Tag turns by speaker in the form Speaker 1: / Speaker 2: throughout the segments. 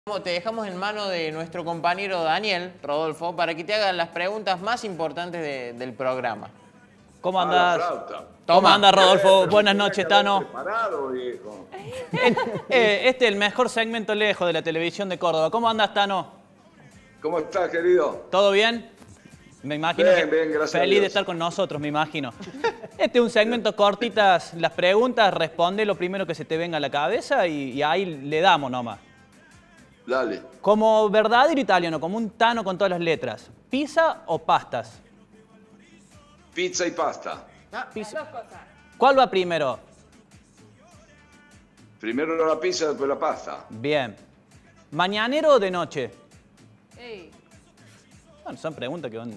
Speaker 1: Te dejamos en manos de nuestro compañero Daniel, Rodolfo, para que te hagan las preguntas más importantes del programa.
Speaker 2: ¿Cómo andás?
Speaker 1: ¿Cómo
Speaker 2: andas, Rodolfo? Buenas noches, Tano.
Speaker 3: Preparado, viejo.
Speaker 2: Este es el mejor segmento lejos de la televisión de Córdoba. ¿Cómo andas, Tano?
Speaker 3: ¿Cómo estás, querido?
Speaker 2: ¿Todo bien? Me imagino
Speaker 3: Bien, gracias a
Speaker 2: feliz de
Speaker 3: Dios.
Speaker 2: estar con nosotros, me imagino. Este es un segmento cortitas, las preguntas, responde lo primero que se te venga a la cabeza y ahí le damos nomás.
Speaker 3: Dale.
Speaker 2: Como verdadero italiano, como un Tano con todas las letras, ¿pizza o pastas?
Speaker 3: Pizza y pasta.
Speaker 2: Pizza. Dos cosas. ¿Cuál va primero?
Speaker 3: Primero la pizza, después la pasta.
Speaker 2: Bien. ¿Mañanero o de noche?
Speaker 4: Ey.
Speaker 2: Bueno, son preguntas que van...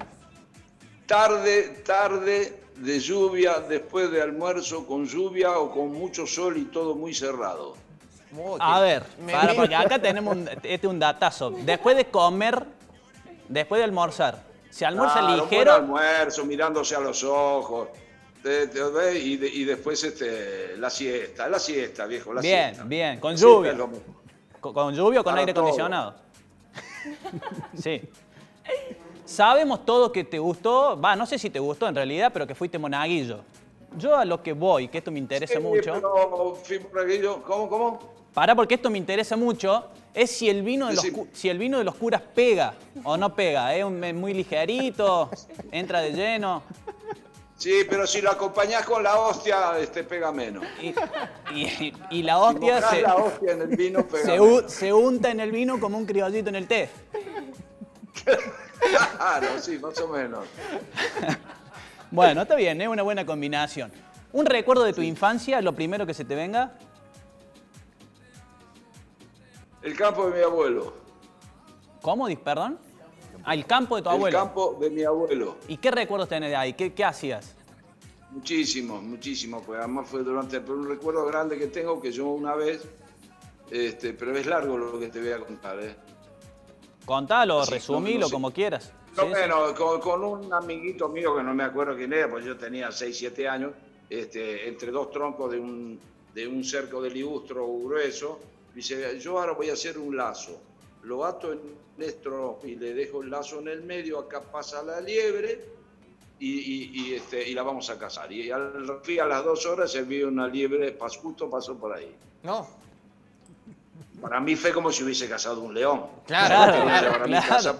Speaker 3: Tarde de lluvia, después de almuerzo, con lluvia o con mucho sol y todo muy cerrado.
Speaker 2: A ver, porque acá tenemos un datazo. Después de comer, después de almorzar, ¿se almuerza ligero?
Speaker 3: Buen almuerzo, mirándose a los ojos. Y después la siesta, viejo, la siesta.
Speaker 2: Bien, con
Speaker 3: La
Speaker 2: lluvia.
Speaker 3: siesta es lo mejor.
Speaker 2: ¿Con lluvia o con
Speaker 3: Para
Speaker 2: aire
Speaker 3: todo.
Speaker 2: acondicionado? Sí. Sabemos todo que te gustó, no sé si te gustó en realidad, pero que fuiste monaguillo. Yo a lo que voy, que esto me interesa mucho...
Speaker 3: Pero fui monaguillo. ¿Cómo?
Speaker 2: Porque esto me interesa mucho, es si el vino de los curas pega o no pega. Es muy ligerito, entra de lleno.
Speaker 3: Sí, pero si lo acompañás con la hostia, pega menos.
Speaker 2: Y la hostia,
Speaker 3: Si mojás la hostia en el vino, pega menos.
Speaker 2: se unta en el vino como un criollito en el té.
Speaker 3: Claro, sí, más o menos.
Speaker 2: Bueno, está bien, es una buena combinación. ¿Un recuerdo de tu infancia, lo primero que se te venga?
Speaker 3: El campo de mi abuelo.
Speaker 2: ¿Cómo? Perdón. El campo de tu abuelo.
Speaker 3: El campo de mi abuelo.
Speaker 2: ¿Y qué recuerdos tenés de ahí? ¿Qué hacías?
Speaker 3: Muchísimo, pues además fue pero un recuerdo grande que tengo que yo una vez, pero es largo lo que te voy a contar,
Speaker 2: Contalo,
Speaker 3: Sí,
Speaker 2: resumilo
Speaker 3: no sé.
Speaker 2: como quieras.
Speaker 3: No,
Speaker 2: Sí,
Speaker 3: bueno, con un amiguito mío que no me acuerdo quién era, pues yo tenía 6, 7 años, entre dos troncos de un cerco de ligustro grueso, dice, yo ahora voy a hacer un lazo, lo ato en esto y le dejo el lazo en el medio, acá pasa la liebre y la vamos a cazar. Y al fin a las 2 horas se vio una liebre, justo pasó por ahí.
Speaker 1: No.
Speaker 3: Para mí fue como si hubiese cazado un león.
Speaker 1: Claro,
Speaker 3: Quería llevar a mi
Speaker 2: claro.
Speaker 3: casa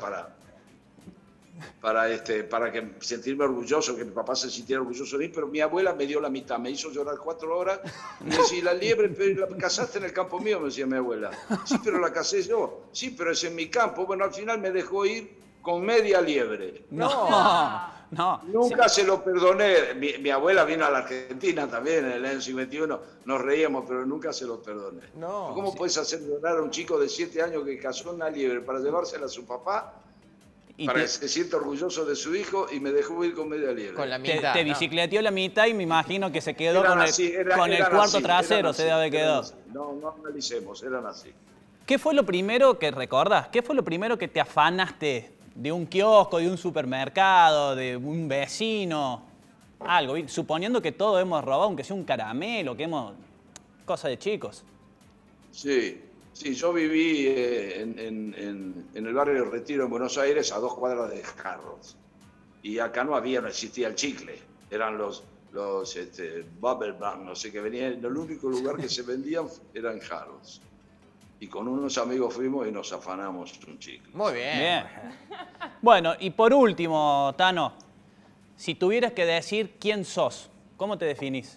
Speaker 3: para que sentirme orgulloso, que mi papá se sintiera orgulloso de mí, pero mi abuela me dio la mitad, me hizo llorar 4 horas, y me decía, la liebre, pero la cazaste en el campo mío, me decía mi abuela. Sí, pero la cacé yo. Sí, pero es en mi campo. Bueno, al final me dejó ir con media liebre.
Speaker 2: No.
Speaker 3: Nunca se lo perdoné. Mi abuela vino a la Argentina también en el año 51, nos reíamos, pero nunca se lo perdoné.
Speaker 1: No,
Speaker 3: ¿Cómo puedes hacer llorar a un chico de 7 años que cazó una liebre para llevársela a su papá? Para que se sienta orgulloso de su hijo y me dejó ir con media liebre.
Speaker 1: Con la mitad.
Speaker 2: Te
Speaker 1: ¿no?
Speaker 2: bicicleteó la mitad y me imagino que se quedó
Speaker 3: Eran
Speaker 2: con
Speaker 3: así,
Speaker 2: el
Speaker 3: eran
Speaker 2: cuarto
Speaker 3: así,
Speaker 2: trasero,
Speaker 3: eran
Speaker 2: se
Speaker 3: así,
Speaker 2: debe haber
Speaker 3: eran
Speaker 2: quedado.
Speaker 3: así. No analicemos, eran así.
Speaker 2: ¿Qué fue lo primero que recordás? ¿Qué fue lo primero que te afanaste de un kiosco, de un supermercado, de un vecino? Algo, suponiendo que todos hemos robado, aunque sea un caramelo, cosas de chicos.
Speaker 3: Sí, yo viví en el barrio de Retiro, en Buenos Aires, a 2 cuadras de Jarros. Y acá no existía el chicle. Eran los Bubble Bang, no sé qué venían. El único lugar que se vendían eran Jarros. Y con unos amigos fuimos y nos afanamos un chicle.
Speaker 1: Muy bien.
Speaker 2: Bien. Bueno, y por último, Tano, si tuvieras que decir quién sos, ¿cómo te definís?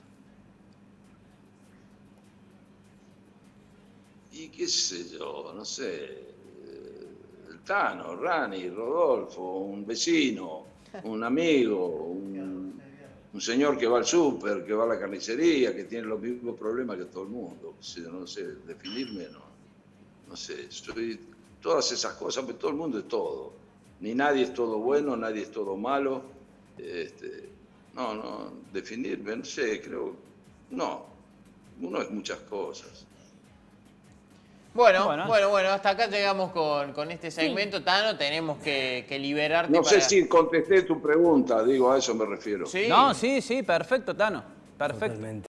Speaker 3: Y qué sé yo, no sé, el Tano, Rani, Rodolfo, un vecino, un amigo, un señor que va al súper, que va a la carnicería, que tiene los mismos problemas que todo el mundo. No sé, definirme no sé, soy todas esas cosas, pero todo el mundo es todo. Ni nadie es todo bueno, nadie es todo malo. Definirme, no sé, creo, no, uno es muchas cosas.
Speaker 1: Bueno, hasta acá llegamos con este segmento, Tano, tenemos que liberarte.
Speaker 3: No sé si contesté tu pregunta, digo, a eso me refiero.
Speaker 1: ¿Sí?
Speaker 2: No, sí, perfecto, Tano. Perfecto.
Speaker 5: Totalmente.